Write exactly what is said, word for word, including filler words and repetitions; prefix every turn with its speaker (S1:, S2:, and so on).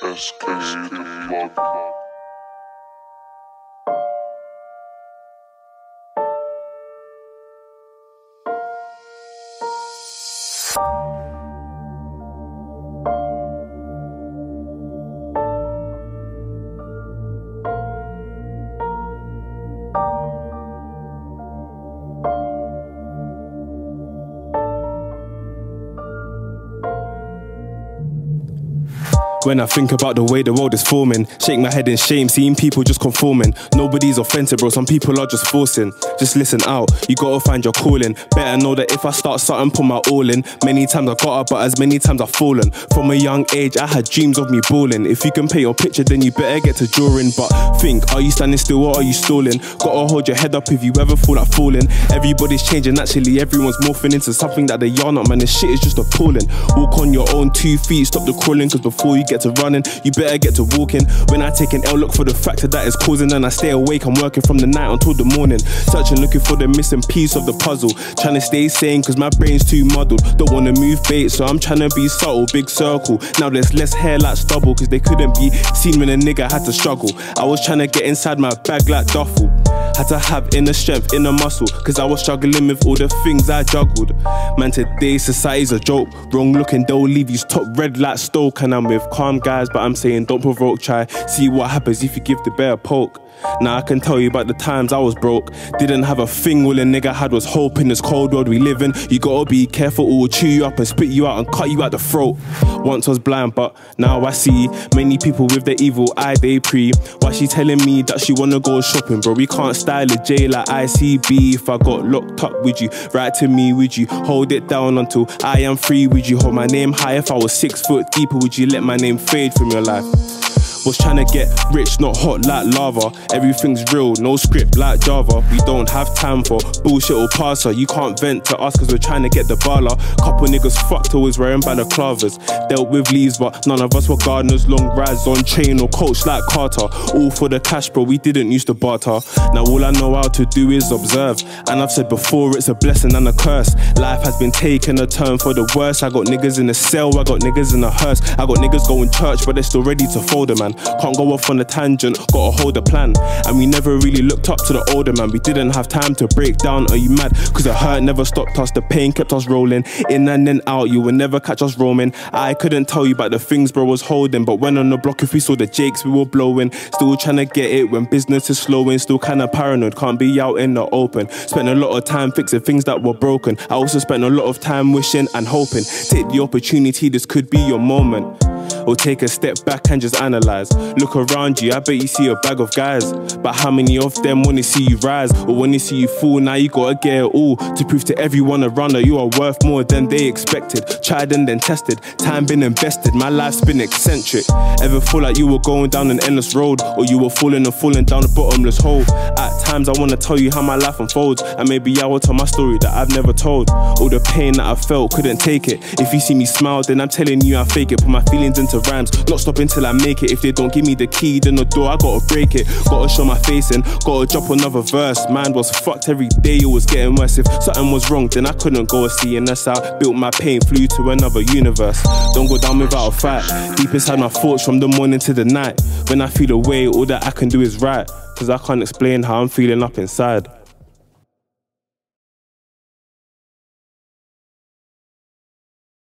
S1: S K the plug.
S2: When I think about the way the world is forming, shake my head in shame, seeing people just conforming. Nobody's authentic, bro, some people are just forcing. Just listen out, you gotta find your calling. Better know that if I start something, put my all in. Many times I got up, but as many times I've fallen. From a young age, I had dreams of me balling. If you can paint your picture, then you better get to drawing. But think, are you standing still or are you stalling? Gotta hold your head up if you ever feel like falling. Everybody's changing, naturally, everyone's morphing into something that they are not, man, this shit is just appalling. Walk on your own two feet, stop the crawling, cause before you get to running, you better get to walking. When I take an L, look for the factor that is causing, and I stay awake, I'm working from the night until the morning, searching, looking for the missing piece of the puzzle, trying to stay sane cause my brain's too muddled. Don't wanna move bait, so I'm trying to be subtle. Big circle, now there's less hair like stubble, cause they couldn't be seen when a nigga had to struggle. I was trying to get inside my bag like duffel, had to have inner strength, inner muscle, cause I was struggling with all the things I juggled. Man, today society's a joke, wrong looking, they'll leave you top red like Stoke. And I'm with calm guys, but I'm saying don't provoke, try see what happens if you give the bear a poke. Now I can tell you about the times I was broke, didn't have a thing, all a nigga had was hope in this cold world we live in. You gotta be careful, it will chew you up and spit you out and cut you out the throat. Once I was blind, but now I see many people with their evil eye they pre. Why she telling me that she wanna go shopping, bro? We can't style a J like I C B. If I got locked up, would you write to me? Would you hold it down until I am free? Would you hold my name high? If I was six foot deeper, would you let my name fade from your life? Was trying to get rich, not hot like lava. Everything's real, no script like Java. We don't have time for bullshit or passer. You can't vent to us cause we're trying to get the baller. Couple niggas fucked, always wearing balaclavas. Dealt with leaves, but none of us were gardeners. Long rides on chain or coach like Carter. All for the cash, bro, we didn't used to barter. Now all I know how to do is observe. And I've said before, it's a blessing and a curse. Life has been taking a turn for the worse. I got niggas in the cell, I got niggas in the hearse. I got niggas going church, but they're still ready to fold a man. Can't go off on a tangent, gotta hold a plan. And we never really looked up to the older man. We didn't have time to break down, are you mad? Cause the hurt never stopped us, the pain kept us rolling. In and then out, you will never catch us roaming. I couldn't tell you about the things bro was holding, but when on the block if we saw the jakes we were blowing. Still trying to get it when business is slowing. Still kinda paranoid, can't be out in the open. Spent a lot of time fixing things that were broken. I also spent a lot of time wishing and hoping. Take the opportunity, this could be your moment. Or take a step back and just analyze. Look around you, I bet you see a bag of guys, but how many of them wanna see you rise? Or when they see you fall, now you gotta get it all to prove to everyone around that you are worth more than they expected. Tried and then tested, time been invested, my life's been eccentric. Ever feel like you were going down an endless road, or you were falling and falling down a bottomless hole? At times I wanna tell you how my life unfolds, and maybe I will tell my story that I've never told. All the pain that I felt, couldn't take it. If you see me smile, then I'm telling you I fake it. Put my feelings into rhymes, not stopping till I make it. If they don't give me the key, then the door, I gotta break it. Gotta show my face and gotta drop another verse. Mine was fucked every day, it was getting worse. If something was wrong, then I couldn't go and see, and that's how I built my pain, flew to another universe. Don't go down without a fight. Deep inside my thoughts from the morning to the night. When I feel away, all that I can do is write, cause I can't explain how I'm feeling up inside.